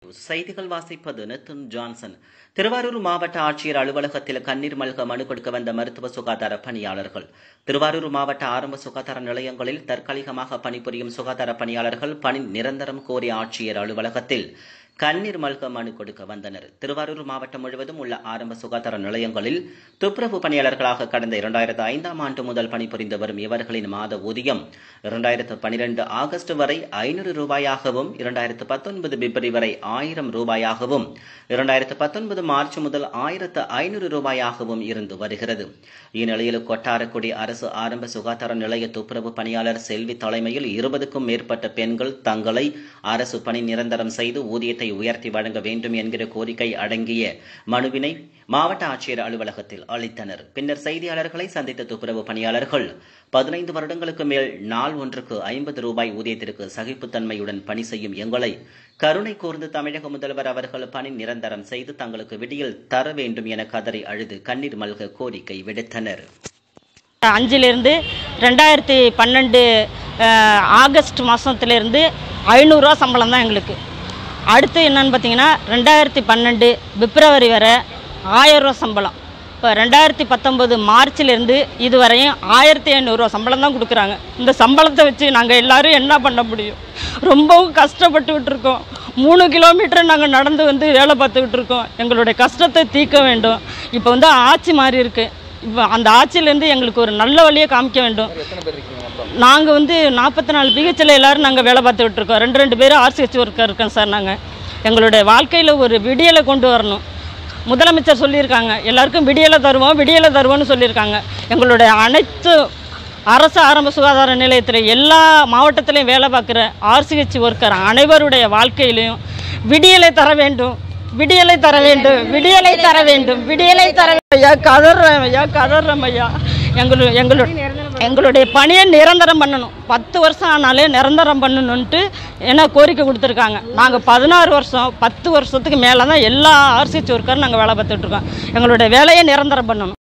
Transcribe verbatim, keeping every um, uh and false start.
செய்திகள் வாசிப்பது நிதின் ஜான்சன். திருவாரூர் மாவட்ட ஆட்சியர் அலுவலகத்தில் கண்ணீர் மல்க மனு கொடுக்க வந்த மருத்துவ சுகாதார பணியாளர்கள். திருவாரூர் மாவட்ட ஆரம்ப சுகாதார நிலையங்களில் தற்காலிகமாக பணிபுரியும் சுகாதார பணியாளர்கள் பணி நிரந்தரம் கோரி ஆட்சியர் அலுவலகத்தில் கண்ணீர் மல்க மனு கொடுக்க வந்தனர். திருவாரூர் மாவட்டம் முழுவதும் உள்ள ஆரம்ப சுகாதார நிலையங்களில் துப்புரவு பணியாளர்களாக கடந்த இரண்டாயிரத்து ஐந்தாம் ஆண்டு முதல் பணிபுரிந்து வரும் இவர்களின் மாத ஊதியம் இரண்டாயிரத்து பனிரெண்டு ஆகஸ்ட் வரை ஐநூறு ரூபாயாகவும், இரண்டாயிரத்து பத்தொன்பது பிப்ரவரி வரை ஆயிரம் ரூபாயாகவும், இரண்டாயிரத்து பத்தொன்பது மார்ச் முதல் ஆயிரத்து ஐநூறு ரூபாயாகவும் இருந்து வருகிறது. இந்நிலையில் கொட்டாரக்குடி அரசு ஆரம்ப சுகாதார நிலைய துப்புரவு பணியாளர் செல்வி தலைமையில் இருபதுக்கும் மேற்பட்ட பெண்கள் தங்களை அரசு பணி நிரந்தரம் செய்து ஊதியத்தை உயர்த்தி வழங்க வேண்டும் என்கிற கோரிக்கை அடங்கிய மனுவினை மாவட்ட ஆட்சியர் அலுவலகத்தில் அளித்தனர். பின்னர் செய்தியாளர்களை சந்தித்த துப்புரவு பணியாளர்கள் பதினைந்து வருடங்களுக்கு மேல் நாள் ஒன்றுக்கு ஐம்பது ரூபாய் ஊதியத்திற்கு சகிப்புத்தன்மையுடன் பணி செய்யும் எங்களை கருணை கூர்ந்து தமிழக முதல்வர் அவர்கள் பணி நிரந்தரம் செய்து தங்களுக்கு விடியல் தர வேண்டும் என கதறி அழுது கண்ணீர் மல்க கோரிக்கை விடுத்தனர். அஞ்சிலிருந்து ரெண்டாயிரத்தி பன்னெண்டு ஆகஸ்ட் மாதத்திலிருந்து ஐநூறுரூவா சம்பளம் தான் எங்களுக்கு. அடுத்து என்னன்னு பார்த்தீங்கன்னா ரெண்டாயிரத்தி பன்னெண்டு பிப்ரவரி வரை ஆயிரம் ரூபா சம்பளம். இப்போ ரெண்டாயிரத்தி பத்தொம்பது மார்ச்லேருந்து இதுவரையும் ஆயிரத்தி ஐநூறுரூவா சம்பளம் தான் கொடுக்குறாங்க. இந்த சம்பளத்தை வச்சு நாங்கள் எல்லோரும் என்ன பண்ண முடியும்? ரொம்பவும் கஷ்டப்பட்டுக்கிட்டு இருக்கோம். மூணு கிலோமீட்டர் நாங்கள் நடந்து வந்து வேலை பார்த்துக்கிட்டு இருக்கோம். எங்களுடைய கஷ்டத்தை தீர்க்க வேண்டும். இப்போ வந்து ஆட்சி மாறி இருக்குது. இப்போ அந்த ஆட்சியிலேருந்து எங்களுக்கு ஒரு நல்ல வழியை காமிக்க வேண்டும். நாங்கள் வந்து நாற்பத்தி நாலு பிஹெச்சில் எல்லோரும் நாங்கள் வேலை பார்த்துக்கிட்டு இருக்கோம். ரெண்டு ரெண்டு பேரும் ஆர்சிஹெச் ஒர்க்கர் இருக்கோம் சார். நாங்கள் எங்களுடைய வாழ்க்கையில் ஒரு விடியலை கொண்டு வரணும். முதலமைச்சர் சொல்லியிருக்காங்க, எல்லாருக்கும் விடியலை தருவோம் விடியலை தருவோம்னு சொல்லியிருக்காங்க. எங்களுடைய அனைத்து அரசு ஆரம்ப சுகாதார நிலையத்தில் எல்லா மாவட்டத்திலையும் வேலை பார்க்குற ஆர்சிஹெச் ஒர்க்கர் அனைவருடைய வாழ்க்கையிலையும் விடியலை தர வேண்டும் விடியலை தர வேண்டும் விடியலை தர வேண்டும் விடியலை தர ஐயா கதறேன் ஐயா கதறேன் ஐயா எங்களு எங்களுடைய எங்களுடைய பணியை நிரந்தரம் பண்ணணும். பத்து வருஷம் ஆனாலே நிரந்தரம் பண்ணணுன்ட்டு என்ன கோரிக்கை கொடுத்துருக்காங்க. நாங்கள் பதினாறு வருஷம் பத்து வருஷத்துக்கு மேலே தான் எல்லா ஆர்சிஹெச் ஒர்க்கரும் நாங்கள் வேலை பார்த்துட்ருக்கோம். எங்களுடைய வேலையை நிரந்தரம் பண்ணணும்.